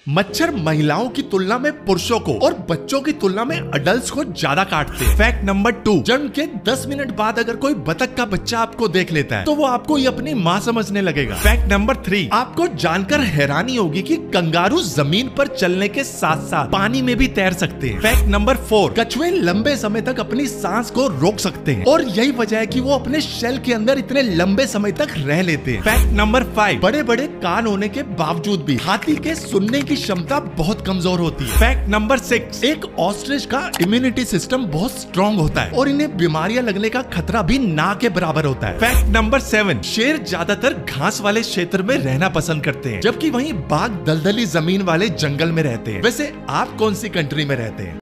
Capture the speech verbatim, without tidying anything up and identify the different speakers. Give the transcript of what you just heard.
Speaker 1: मच्छर महिलाओं की तुलना में पुरुषों को और बच्चों की तुलना में अडल्ट को ज्यादा काटते हैं। फैक्ट नंबर टू, जन्म के दस मिनट बाद अगर कोई बतख का बच्चा आपको देख लेता है तो वो आपको ही अपनी माँ समझने लगेगा। फैक्ट नंबर थ्री, आपको जानकर हैरानी होगी कि कंगारू जमीन पर चलने के साथ साथ पानी में भी तैर सकते हैं। फैक्ट नंबर फोर, कछुए लंबे समय तक अपनी सांस को रोक सकते हैं और यही वजह है कि वो अपने शेल के अंदर इतने लंबे समय तक रह लेते हैं। फैक्ट नंबर फाइव, बड़े बड़े कान होने के बावजूद भी हाथी के सुनने की क्षमता बहुत कमजोर होती है। फैक्ट नंबर सिक्स, एक ऑस्ट्रिच का इम्यूनिटी सिस्टम बहुत स्ट्रॉन्ग होता है और इन्हें बीमारियां लगने का खतरा भी ना के बराबर होता है। फैक्ट नंबर सेवन, शेर ज्यादातर घास वाले क्षेत्र में रहना पसंद करते हैं जबकि वहीं बाघ दलदली जमीन वाले जंगल में रहते हैं। वैसे आप कौन सी कंट्री में रहते हैं?